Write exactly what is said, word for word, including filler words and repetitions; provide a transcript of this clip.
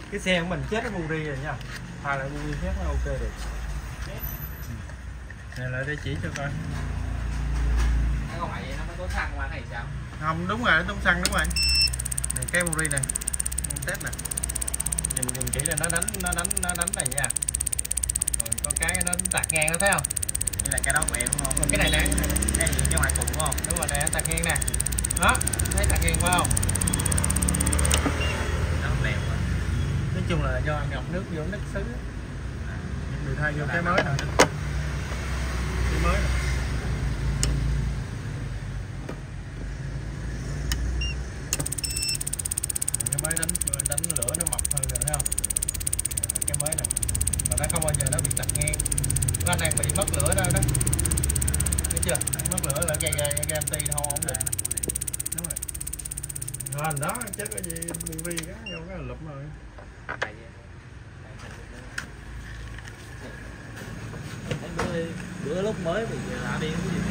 Cái xe của mình chết cái buri rồi nha, thay lại buri khác nó ok được. Này lại để chỉ cho coi. Cái không phải nó mới tốn xăng qua này sao? Không, đúng rồi, tốn xăng đúng rồi. Này cái buri này, test nè. Nhìn nhìn kỹ là nó đánh nó đánh nó đánh này nha. Rồi có cái nó tạt ngang nó thấy không? Đây là cái đó của em đúng không? Còn cái này nè, Cái gì cái ngoài cùng đúng không? đúng rồi nè, tạt ngang nè. Đó, thấy tạt ngang phải không? Nó không đẹp rồi. Nói chung là do ngập nước vô nước xứ. Người thay vô cái mới nè. Cái mới nè. Cái mới đánh đánh lửa nó mập hơn rồi thấy không? Cái mới nè. Mà nó không bao giờ nó bị tạt ngang. Nó đang bị mất lửa đó đó. Thấy chưa? Mất lửa là gây gây gây anti không ổn định. Đúng rồi. Rồi đó chết cái gì bê vê cái vô cái là lụm rồi. Bữa, bữa lúc mới mình là đi cái gì